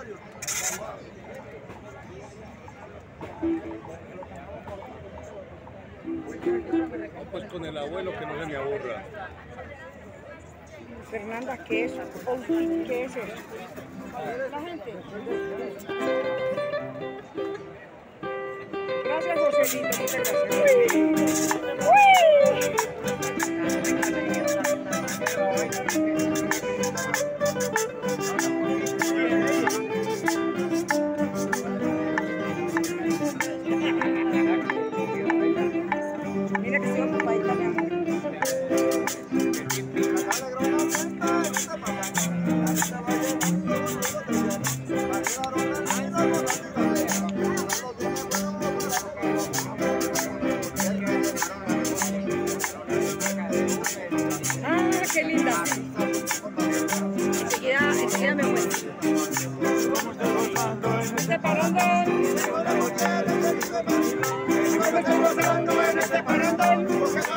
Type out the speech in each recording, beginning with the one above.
No, pues con el abuelo que no se me aburra. Fernanda, ¿qué es? ¿Qué es eso? La gente. Gracias, Joselito. Muchas gracias. Mira que estoy ocupadita, mi amor. Qué linda. Enseguida me muestro. Este parondón. Estoy gozando en este parondón.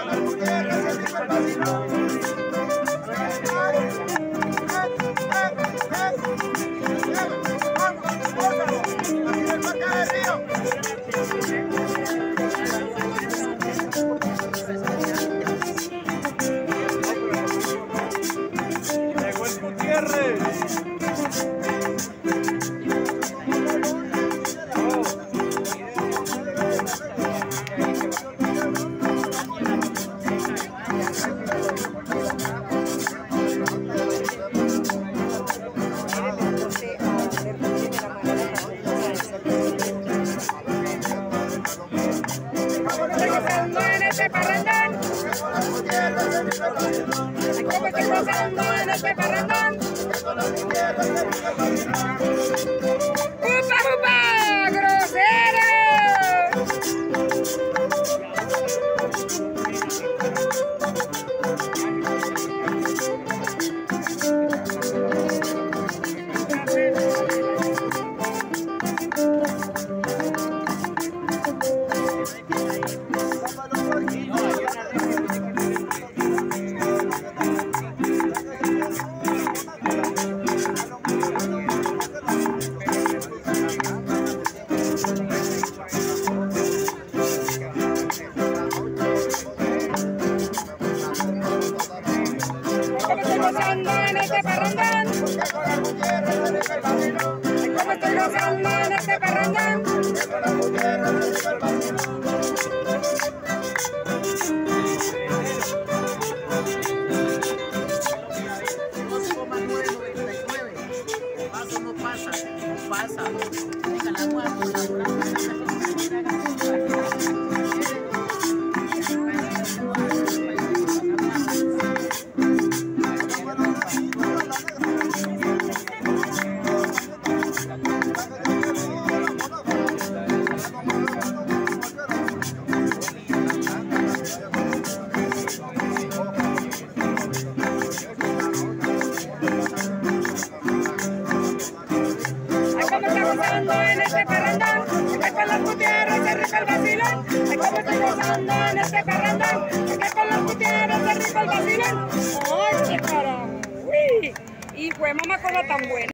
¿Cómo estoy gozando en este parrandón? ¡Upa, upa! ¡Grosero! En este parrandón, ¿cómo estoy gozando en este parrandón? No pasa. Venga, la guardo, En este parrandón, que con los Gutiérrez se rifa el vacilón. Como estoy gozando en este parrandón, que con los Gutiérrez se rifa el vacilón. ¡Ay, qué caramba! ¡Uy! Y fue mamá cosa tan buena.